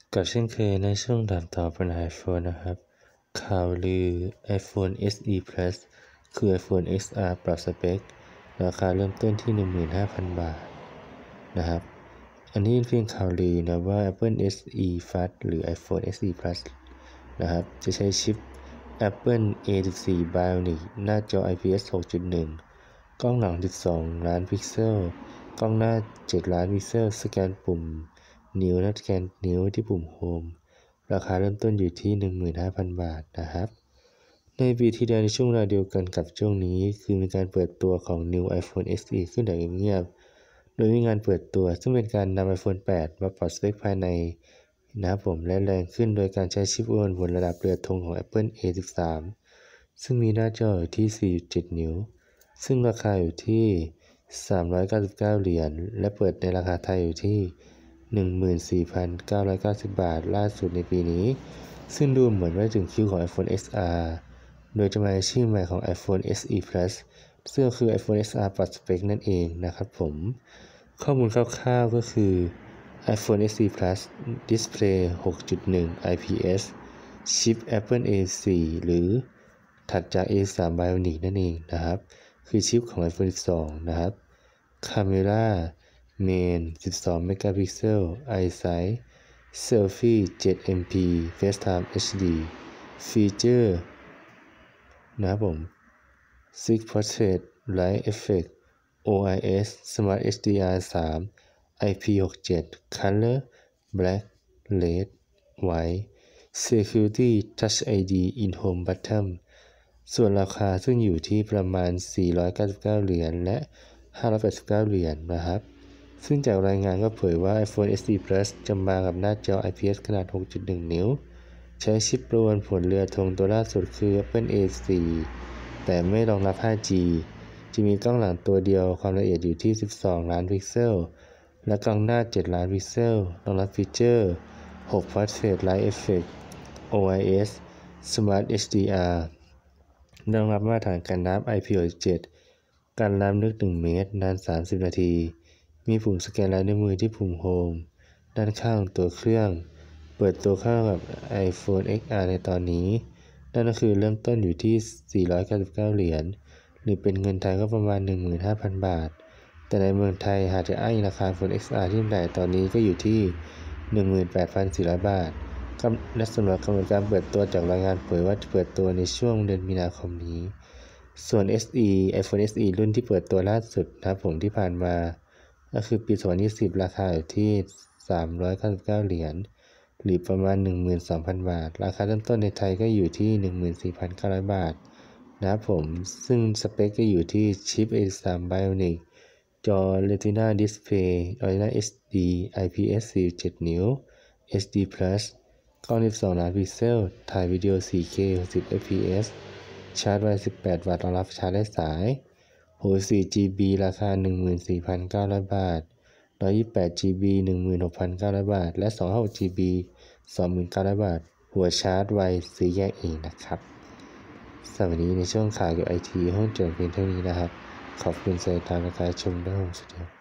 กับเช่นเคยในช่วงถามตอบปัญหา iPhone นะครับข่าวลือ iPhone SE Plus คือ iPhone XR ปรับสเปคราคาเริ่มต้นที่ 15,000 บาทนะครับอันนี้เพียงข่าวลือนะว่า Apple SE Plus หรือ iPhone SE Plus นะครับจะใช้ชิป Apple A14 Bionic หน้าจอ IPS 6.1 กล้องหลัง 12 ล้านพิกเซลกล้องหน้า 7 ล้านพิกเซลสแกนปุ่มนิ้วและสแกนนิ้วที่ปุ่มโฮมราคาเริ่มต้นอยู่ที่ 15,000 บาทนะครับในปีที่แล้วในช่วงเวลาเดียวกันกับช่วงนี้คือมีการเปิดตัวของ New iPhone SE ขึ้นอย่างเงียบๆโดยมีงานเปิดตัวซึ่งเป็นการนำ iPhone 8 มาปรับสเปคภายในนะครับผมและแรงขึ้นโดยการใช้ชิปบนระดับเรือธงของ Apple A13 ซึ่งมีหน้าจออยู่ที่ 4.7 นิ้วซึ่งราคาอยู่ที่399 เหรียญและเปิดในราคาไทยอยู่ที่ 14,990 บาทล่าสุดในปีนี้ซึ่งดูเหมือนว่าถึงคิวของ iPhone XR โดยจะมาในชื่อใหม่ของ iPhone SE Plus ซึ่งคือ iPhone XR ปรับสเปคนั่นเองนะครับผมข้อมูลคร่าวๆก็คือ iPhone SE Plus Display 6.1 IPS ชิป Apple A4 หรือถัดจาก A3 Bionic นั่นเองนะครับคือชิปของ iPhone 12 นะครับ Camera Main 12 เมกะพิกเซล iSight Selfie 7 MP FaceTime HD ฟีเจอร์นะครับผม Six Portrait Light Effect OIS Smart HDR 3 IP67 Color Black Red White Security Touch ID in Home Button ส่วนราคาซึ่งอยู่ที่ประมาณ499 เหรียญและ589 เหรียญนะครับซึ่งจากรายงานก็เผยว่า iPhone SE Plus จะมากับหน้าจอ IPS ขนาด 6.1 นิ้วใช้ชิปประมวลผลเรือธงตัวล่าสุดคือ Apple A4 แต่ไม่รองรับ 5G จะมีกล้องหลังตัวเดียวความละเอียดอยู่ที่ 12 ล้านพิกเซลและกล้องหน้า 7 ล้านพิกเซลรองรับฟีเจอร์6 Portrait Light Effect OIS Smart HDR รองรับมาตรฐานการนับ IP67 การน้ำลึก 1 เมตรนาน 30 นาทีมีปุ่มสแกนลายนิ้วมือที่ปุ่มโฮมด้านข้างตัวเครื่องเปิดตัวเข้ากับ iPhone XR ในตอนนี้นั่นก็คือเริ่มต้นอยู่ที่ 499 เหรียญหรือเป็นเงินไทยก็ประมาณ 15,000 บาทแต่ในเมืองไทยหากจะอ้างราคา iPhone XR ที่จำหน่ายตอนนี้ก็อยู่ที่ 18,400 บาทและสำหรับกำหนดการเปิดตัวจากรายงานเผยว่าจะเปิดตัวในช่วงเดือนมีนาคมนี้ส่วน iPhone SE รุ่นที่เปิดตัวล่าสุดนะครับผมที่ผ่านมาก็คือปี2020ราคาอยู่ที่399 เหรียญหรือประมาณ 12,000 บาทราคาเริ่มต้นในไทยก็อยู่ที่ 14,900 บาทนะครับผมซึ่งสเปคก็อยู่ที่ชิป A3 Bionic จอ Retina Display Retina HD IPS 4.7 นิ้ว HD Plus กล้อง 12 ล้านพิกเซลถ่ายวิดีโอ 4K 60 fps ชาร์จไว18 วัตต์รองรับชาร์จไร้สายโหลด 4GB ราคา 14,900 บาท 128GB 16,900 บาทและ 256GB 29,000 บาทหัวชาร์จไวซื้อแยกเองนะครับสำหรับวันนี้ในช่วงข่าวเกี่ยวกับไอทีห้องโจทย์เพียงเท่านี้นะครับขอบคุณสำหรับการชมด้วยสวัสดีครับ